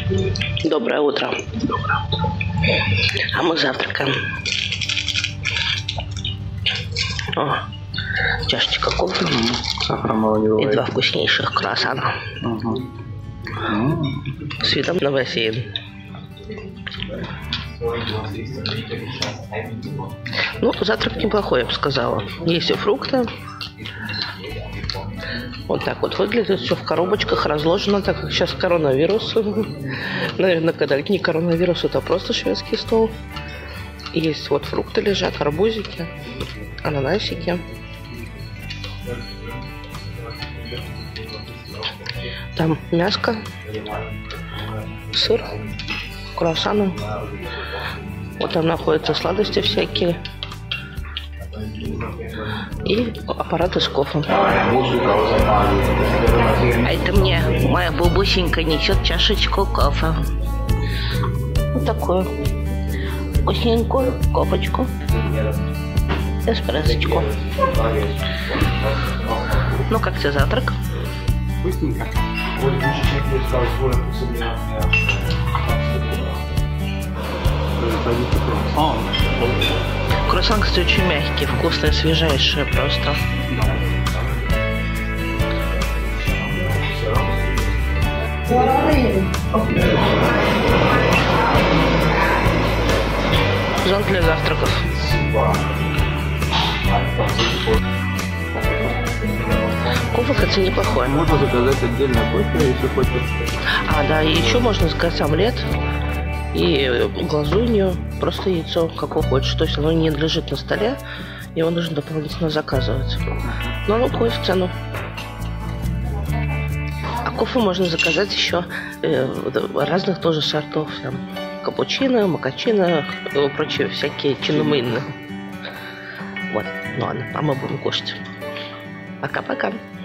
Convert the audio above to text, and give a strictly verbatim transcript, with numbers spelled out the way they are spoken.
Доброе утро. А мы завтракаем. О, чашечка кофе и два вкуснейших круассана. Угу. С видом на бассейн. Ну, завтрак неплохой, я бы сказала. Есть и фрукты. Вот так вот выглядит, все в коробочках разложено, так как сейчас коронавирус. Наверное, когда не коронавирус, это просто шведский стол. Есть вот фрукты лежат, арбузики, ананасики. Там мяско, сыр, круассаны. Вот там находятся сладости всякие. И аппараты с кофе. А это мне моя бабусенька несет чашечку кофе. Вот такую вкусненькую кофочку. Эспрессочку. Ну, как тебе завтрак? Вкусненько. Круассан, кстати, очень мягкий, вкусный, свежайший просто. Зон для завтраков. Кофе, кстати, неплохой. Можно заказать отдельно кофе, если хочешь. А, да, и еще можно заказать омлет и глазунью, просто яйцо, как вы хочешь. То есть оно не лежит на столе, его нужно дополнительно заказывать. Но оно входит в цену. А кофе можно заказать еще э, разных тоже сортов. Там, капучино, макачино, и прочие всякие чиномынные. Вот, ну ладно, а мы будем кушать. Пока-пока.